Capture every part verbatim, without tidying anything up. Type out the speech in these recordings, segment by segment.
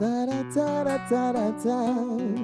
Tara, tara, tara, tara.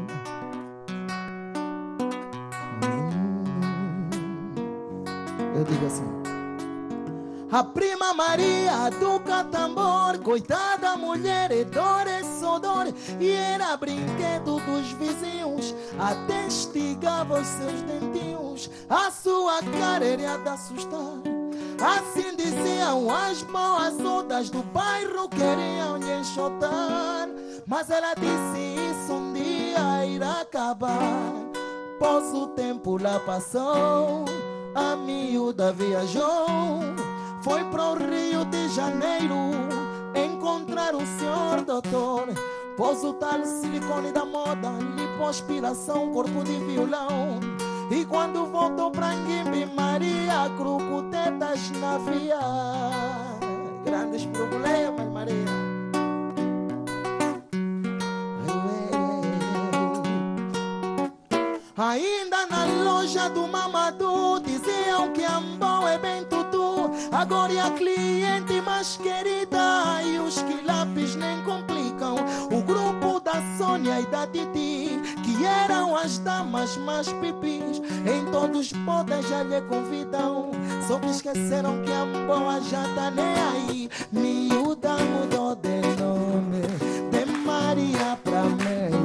Hum. Eu digo assim: a prima Maria toca tambor, coitada mulher, é dor, é só dor. E era brinquedo dos vizinhos, até estigava os seus dentinhos. A sua cara era de assustar, assim diziam as boas ondas do bairro, queriam lhe enxotar. Mas ela disse isso um dia irá acabar, pois o tempo lá passou. A miúda viajou, foi para o Rio de Janeiro encontrar o senhor doutor. Pôs o tal silicone da moda, lipoaspiração, corpo de violão. E quando voltou pra Nguimbi, Maria crocotetas na via. Grandes problemas, Maria. Ainda na loja do Mamadou diziam que Ambão é bem tudo. Agora é a cliente mais querida e os quilapes nem complicam. O grupo da Sônia e da Titi, que eram as damas mais pipis, em todos os podes já lhe convidam. Só que esqueceram que Ambão já tá nem aí. Miúda mudou de nome, de Maria pra Mary.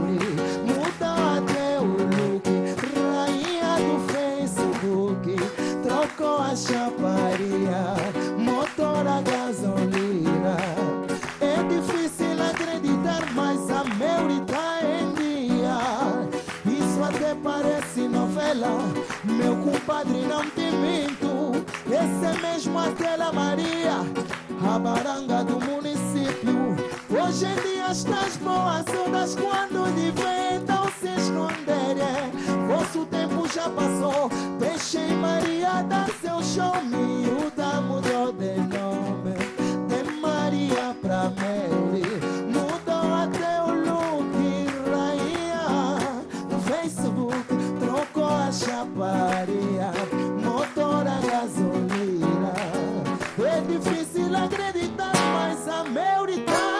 Trocou a chaparia, motor a gasolina. É difícil acreditar, mas a Mary tá em dia. Isso até parece novela, meu compadre, não te minto. Essa é mesmo aquela Maria, a baranga do município. Hoje em dia estas boas ondas, quando inventam se esconderem. Vosso tempo já passou, deixei Maria dar seu show. Miúda mudou de nome, de Maria pra Mary. Mudou até o look, rainha. No Facebook trocou a chaparia, motor a gasolina. É difícil acreditar, mas a Mary tá